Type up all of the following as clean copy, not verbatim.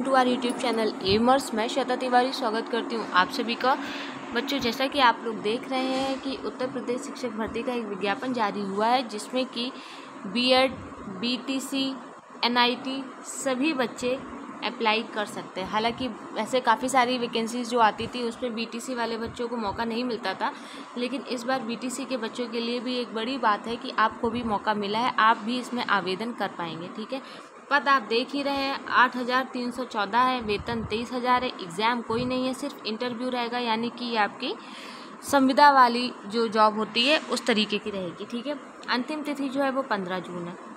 To our YouTube channel एमर्स। मैं श्वेता तिवारी स्वागत करती हूँ आप सभी का। बच्चों, जैसा कि आप लोग देख रहे हैं कि उत्तर प्रदेश शिक्षक भर्ती का एक विज्ञापन जारी हुआ है जिसमें कि बीएड, बीटीसी, एनआईटी सभी बच्चे अप्लाई कर सकते हैं। हालांकि वैसे काफ़ी सारी वैकेंसीज़ जो आती थी उसमें बीटीसी वाले बच्चों को मौका नहीं मिलता था, लेकिन इस बार बीटीसी के बच्चों के लिए भी एक बड़ी बात है कि आपको भी मौका मिला है, आप भी इसमें आवेदन कर पाएंगे। ठीक है, पद आप देख ही रहे हैं 8,314 है, वेतन 23,000 है, एग्ज़ाम कोई नहीं है, सिर्फ इंटरव्यू रहेगा, यानी कि आपकी संविदा वाली जो जॉब होती है उस तरीके की रहेगी। ठीक है, अंतिम तिथि जो है वो 15 जून है।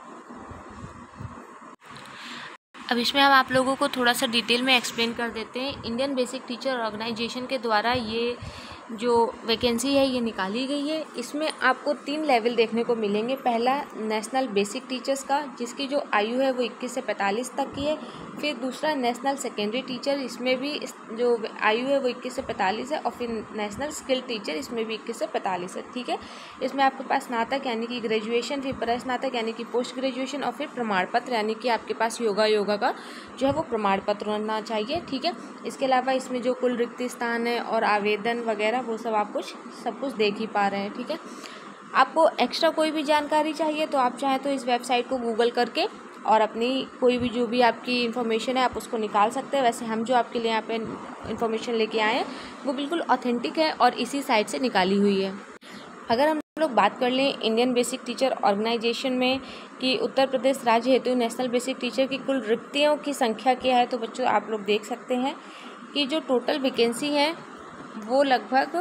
अब इसमें हम आप लोगों को थोड़ा सा डिटेल में एक्सप्लेन कर देते हैं। इंडियन बेसिक टीचर ऑर्गेनाइजेशन के द्वारा ये जो वैकेंसी है ये निकाली गई है। इसमें आपको 3 लेवल देखने को मिलेंगे। पहला नेशनल बेसिक टीचर्स का, जिसकी जो आयु है वो 21 से 45 तक की है। फिर दूसरा नेशनल सेकेंडरी टीचर, इसमें भी जो आयु है वो 21 से 45 है। और फिर नेशनल स्किल टीचर, इसमें भी 21 से 45 है। ठीक है, इसमें आपके पास स्नातक यानी कि ग्रेजुएशन, फिर प्रस्नातक यानी कि पोस्ट ग्रेजुएशन, और फिर प्रमाण पत्र यानी कि आपके पास योगा का जो है वो प्रमाण पत्र होना चाहिए। ठीक है, इसके अलावा इसमें जो कुल रिक्त स्थान है और आवेदन वगैरह वो सब कुछ देख ही पा रहे हैं। ठीक है, आपको एक्स्ट्रा कोई भी जानकारी चाहिए तो आप चाहें तो इस वेबसाइट को गूगल करके और अपनी कोई भी जो भी आपकी इन्फॉर्मेशन है आप उसको निकाल सकते हैं। वैसे हम जो आपके लिए यहाँ पे इन्फॉर्मेशन लेके आए हैं वो बिल्कुल ऑथेंटिक है और इसी साइट से निकाली हुई है। अगर हम लोग बात कर लें इंडियन बेसिक टीचर ऑर्गेनाइजेशन में कि उत्तर प्रदेश राज्य हेतु नेशनल बेसिक टीचर की कुल रिक्तियों की संख्या क्या है, तो बच्चों आप लोग देख सकते हैं कि जो टोटल वैकेंसी है वो लगभग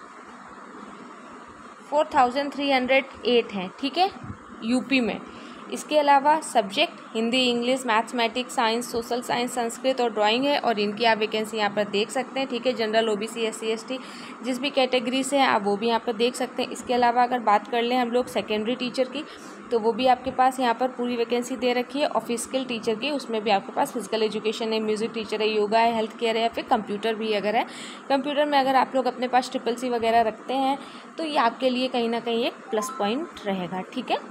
4,308 है। ठीक है, यूपी में। इसके अलावा subject Hindi, English, mathematics, science, social science, Sanskrit और ड्राइंग है, और इनकी आप वैकेंसी यहाँ पर देख सकते हैं। ठीक है, जनरल, ओबीसी, एससी, एसटी जिस भी कैटेगरी से हैं आप वो भी यहाँ पर देख सकते हैं। इसके अलावा अगर बात कर लें हम लोग सेकेंडरी टीचर की, तो वो भी आपके पास यहाँ पर पूरी वैकेंसी दे रखी है। और फिजिकल टीचर की, उसमें भी आपके पास फिजिकल एजुकेशन है, म्यूज़िक टीचर है, योगा है, हेल्थ केयर है, या फिर कंप्यूटर भी अगर है। कंप्यूटर में अगर आप लोग अपने पास CCC वगैरह रखते हैं तो ये आपके लिए कहीं ना कहीं एक प्लस पॉइंट रहेगा। ठीक है,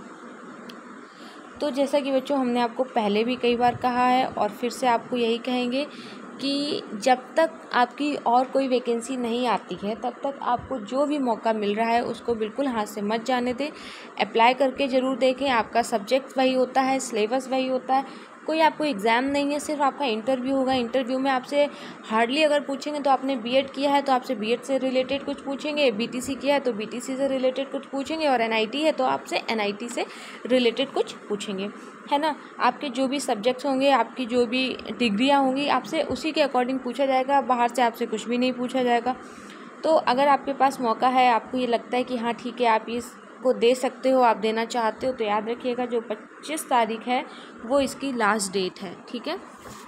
तो जैसा कि बच्चों हमने आपको पहले भी कई बार कहा है और फिर से आपको यही कहेंगे कि जब तक आपकी और कोई वैकेंसी नहीं आती है तब तक आपको जो भी मौका मिल रहा है उसको बिल्कुल हाथ से मत जाने दें। अप्लाई करके ज़रूर देखें। आपका सब्जेक्ट वही होता है, सिलेबस वही होता है, कोई आपको एग्ज़ाम नहीं है, सिर्फ आपका इंटरव्यू होगा। इंटरव्यू में आपसे हार्डली अगर पूछेंगे तो आपने बीएड किया है तो आपसे बीएड से रिलेटेड कुछ पूछेंगे, बीटीसी किया है तो बीटीसी से रिलेटेड कुछ पूछेंगे, और एनआईटी है तो आपसे एनआईटी से रिलेटेड कुछ पूछेंगे, है ना। आपके जो भी सब्जेक्ट्स होंगे, आपकी जो भी डिग्रियाँ होंगी, आपसे उसी के अकॉर्डिंग पूछा जाएगा, बाहर से आपसे कुछ भी नहीं पूछा जाएगा। तो अगर आपके पास मौका है, आपको ये लगता है कि हाँ ठीक है आप इसको दे सकते हो, आप देना चाहते हो, तो याद रखिएगा जो 25 तारीख है वो इसकी लास्ट डेट है। ठीक है,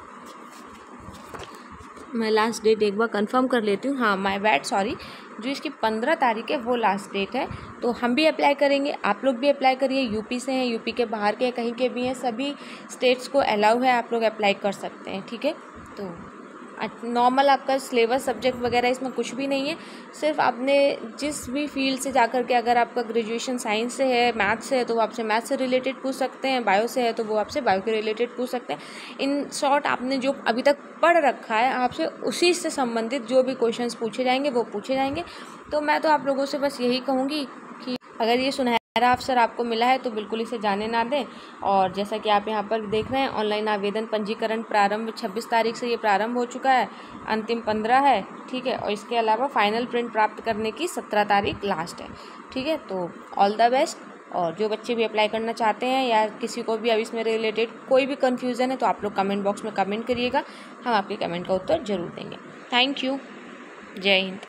मैं लास्ट डेट एक बार कंफर्म कर लेती हूँ। हाँ, माय बैड, सॉरी, जो इसकी 15 तारीख है वो लास्ट डेट है। तो हम भी अप्लाई करेंगे, आप लोग भी अप्लाई करिए। यूपी से हैं, यूपी के बाहर के कहीं के भी हैं, सभी स्टेट्स को अलाउ है, आप लोग अप्लाई कर सकते हैं। ठीक है, तो नॉर्मल आपका सिलेबस, सब्जेक्ट वगैरह इसमें कुछ भी नहीं है। सिर्फ आपने जिस भी फील्ड से जाकर के, अगर आपका ग्रेजुएशन साइंस से है, मैथ से है तो वो आपसे मैथ से रिलेटेड पूछ सकते हैं, बायो से है तो वो आपसे बायो के रिलेटेड पूछ सकते हैं। इन शॉर्ट आपने जो अभी तक पढ़ रखा है आपसे उसी से संबंधित जो भी क्वेश्चंस पूछे जाएंगे वो पूछे जाएंगे। तो मैं तो आप लोगों से बस यही कहूँगी कि अगर ये सुनहरा अवसर आपको मिला है तो बिल्कुल इसे जाने ना दें। और जैसा कि आप यहाँ पर देख रहे हैं, ऑनलाइन आवेदन पंजीकरण प्रारंभ 26 तारीख से ये प्रारंभ हो चुका है, अंतिम 15 है। ठीक है, और इसके अलावा फाइनल प्रिंट प्राप्त करने की 17 तारीख लास्ट है। ठीक है, तो ऑल द बेस्ट। और जो बच्चे भी अप्लाई करना चाहते हैं या किसी को भी अब इसमें रिलेटेड कोई भी कन्फ्यूज़न है तो आप लोग कमेंट बॉक्स में कमेंट करिएगा, हम आपके कमेंट का उत्तर ज़रूर देंगे। थैंक यू, जय हिंद।